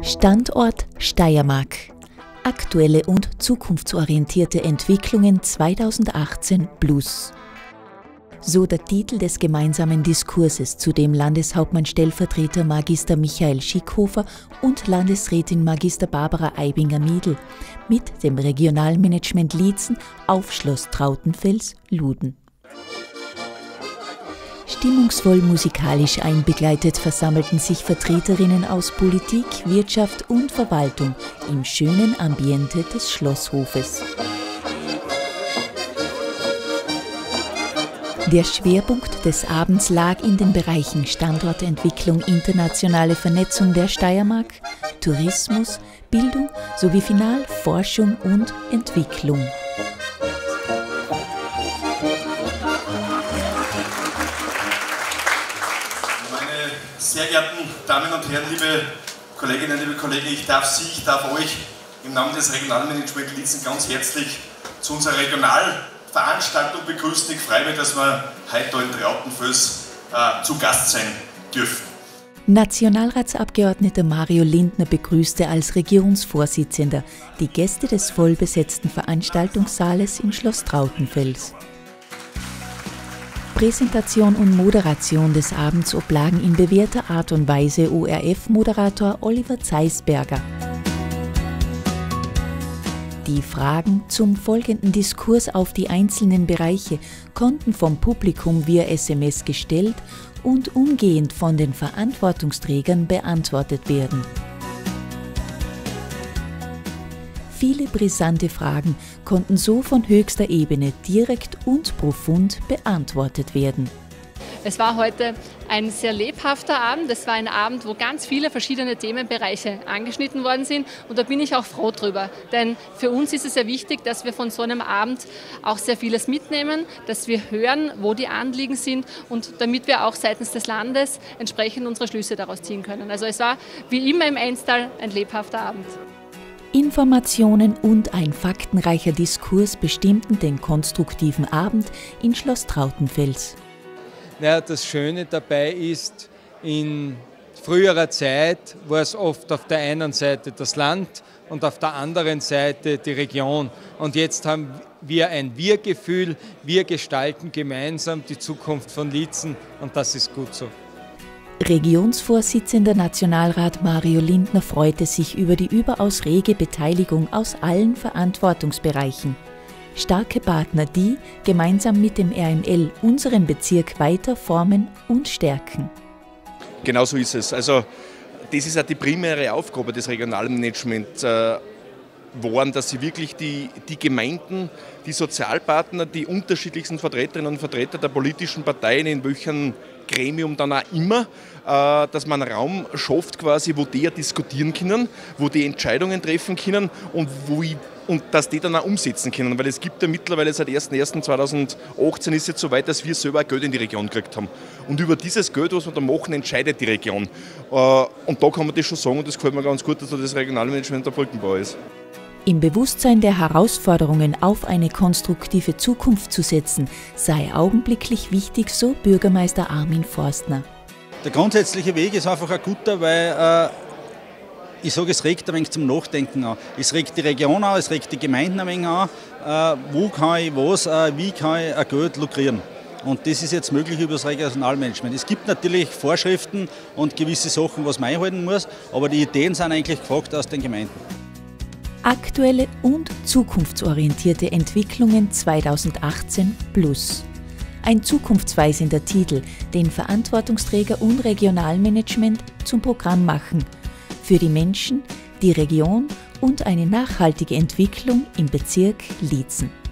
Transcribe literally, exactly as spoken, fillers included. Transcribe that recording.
Standort Steiermark. Aktuelle und zukunftsorientierte Entwicklungen zweitausendachtzehn plus. So der Titel des gemeinsamen Diskurses, zu dem Landeshauptmann-Stellvertreter Magister Michael Schickhofer und Landesrätin Magister Barbara Eibinger-Miedl mit dem Regionalmanagement Liezen auf Schloss Trautenfels luden. Stimmungsvoll musikalisch einbegleitet versammelten sich Vertreterinnen aus Politik, Wirtschaft und Verwaltung im schönen Ambiente des Schlosshofes. Der Schwerpunkt des Abends lag in den Bereichen Standortentwicklung, internationale Vernetzung der Steiermark, Tourismus, Bildung sowie final Forschung und Entwicklung. Meine sehr geehrten Damen und Herren, liebe Kolleginnen, liebe Kollegen, ich darf Sie, ich darf euch im Namen des Regionalmanagement Liezen ganz herzlich zu unserer Regionalveranstaltung begrüßen. Ich freue mich, dass wir heute in Trautenfels äh, zu Gast sein dürfen. Nationalratsabgeordneter Mario Lindner begrüßte als Regierungsvorsitzender die Gäste des vollbesetzten Veranstaltungssaales im Schloss Trautenfels. Präsentation und Moderation des Abends oblagen in bewährter Art und Weise O R F-Moderator Oliver Zeisberger. Die Fragen zum folgenden Diskurs auf die einzelnen Bereiche konnten vom Publikum via S M S gestellt und umgehend von den Verantwortungsträgern beantwortet werden. Viele brisante Fragen konnten so von höchster Ebene direkt und profund beantwortet werden. Es war heute ein sehr lebhafter Abend. Es war ein Abend, wo ganz viele verschiedene Themenbereiche angeschnitten worden sind. Und da bin ich auch froh drüber. Denn für uns ist es sehr wichtig, dass wir von so einem Abend auch sehr vieles mitnehmen, dass wir hören, wo die Anliegen sind und damit wir auch seitens des Landes entsprechend unsere Schlüsse daraus ziehen können. Also es war wie immer im Enstal ein lebhafter Abend. Informationen und ein faktenreicher Diskurs bestimmten den konstruktiven Abend in Schloss Trautenfels. Ja, das Schöne dabei ist, in früherer Zeit war es oft auf der einen Seite das Land und auf der anderen Seite die Region. Und jetzt haben wir ein Wir-Gefühl, wir gestalten gemeinsam die Zukunft von Liezen und das ist gut so. Regionsvorsitzender Nationalrat Mario Lindner freute sich über die überaus rege Beteiligung aus allen Verantwortungsbereichen. Starke Partner, die gemeinsam mit dem R M L unseren Bezirk weiter formen und stärken. Genau so ist es. Also das ist auch die primäre Aufgabe des Regionalmanagements äh, geworden, dass sie wirklich die, die Gemeinden, die Sozialpartner, die unterschiedlichsten Vertreterinnen und Vertreter der politischen Parteien, in welchem Gremium dann auch immer, äh, dass man einen Raum schafft, quasi, wo die diskutieren können, wo die Entscheidungen treffen können und wo ich und dass die dann auch umsetzen können, weil es gibt ja mittlerweile seit erster erster zweitausendachtzehn ist jetzt so weit, dass wir selber Geld in die Region gekriegt haben. Und über dieses Geld, was wir da machen, entscheidet die Region. Und da kann man das schon sagen und das gefällt mir ganz gut, dass da das Regionalmanagement der Brückenbau ist. Im Bewusstsein der Herausforderungen auf eine konstruktive Zukunft zu setzen, sei augenblicklich wichtig, so Bürgermeister Armin Forstner. Der grundsätzliche Weg ist einfach ein guter, weil äh ich sage, es regt ein wenig zum Nachdenken an. Es regt die Region an, es regt die Gemeinden ein wenig an. Äh, wo kann ich was, äh, wie kann ich ein Geld lukrieren? Und das ist jetzt möglich über das Regionalmanagement. Es gibt natürlich Vorschriften und gewisse Sachen, was man einhalten muss, aber die Ideen sind eigentlich gefragt aus den Gemeinden. Aktuelle und zukunftsorientierte Entwicklungen zweitausendachtzehn plus. Ein zukunftsweisender Titel, den Verantwortungsträger und Regionalmanagement zum Programm machen. Für die Menschen, die Region und eine nachhaltige Entwicklung im Bezirk Liezen.